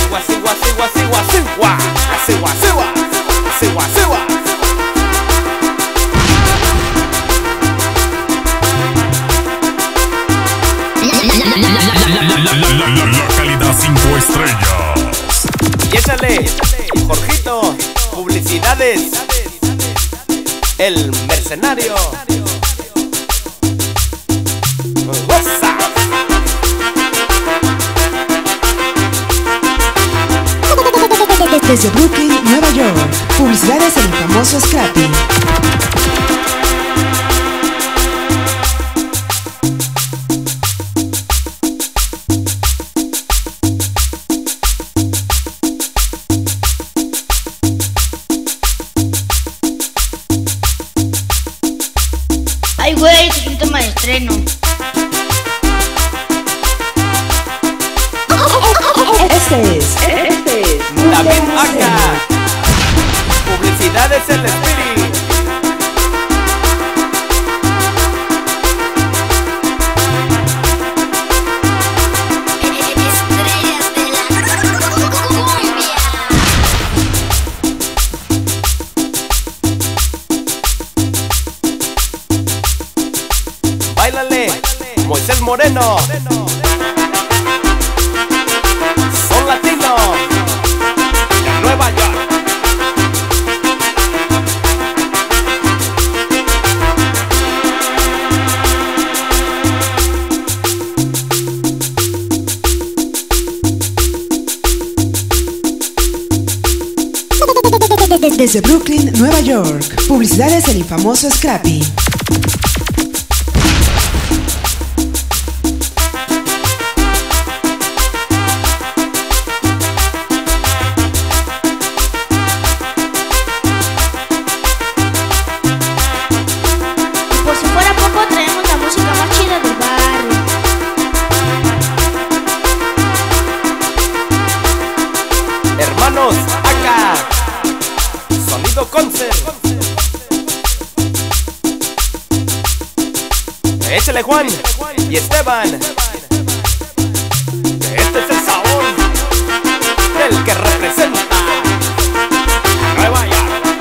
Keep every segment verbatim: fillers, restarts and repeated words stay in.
Sigua, sigua, sigua, sigua, sigua. Sigua, sigua. Sigua, sigua. La calidad cinco estrellas. Y échale, Jorgito, publicidades. El mercenario. ¡Goza! Desde Brooklyn, Nueva York, publicidades en el famoso Scrappy. Ay, güey, es un tema de estreno. Este es, este es David Acá. Publicidades El Spirit. Estrellas de la cumbia. Báilale, Moisés Moreno. Son latinos de Nueva York. Desde Brooklyn, Nueva York, publicidades en el famoso Scrappy. Por si fuera poco, traemos la música más chida del barrio. Hermanos Acá. Sonido Concert. Échale Juan y Esteban. Este es el sabor del que representa Nueva York.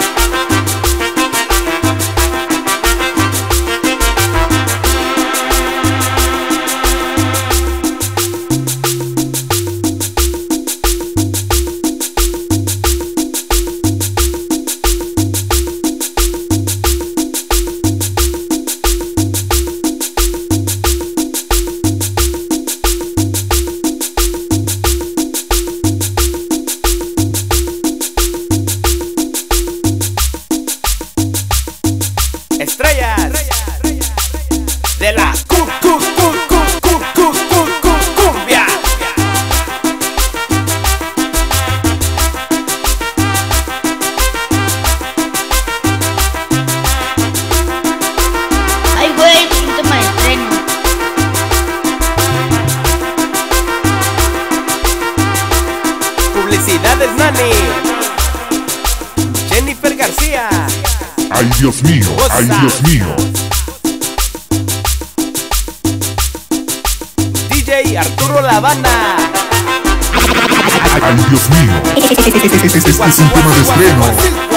Estrellas de la cu, cu, cu, cu, cu, cu, cu, cu, cumbia. Ay, güey, es un tema de estreno. Publicidades Nani. Jennifer García. Ay, Dios mío, ay, Dios mío. D J Arturo La Habana. Ay, Dios mío. Este es un tema de estreno.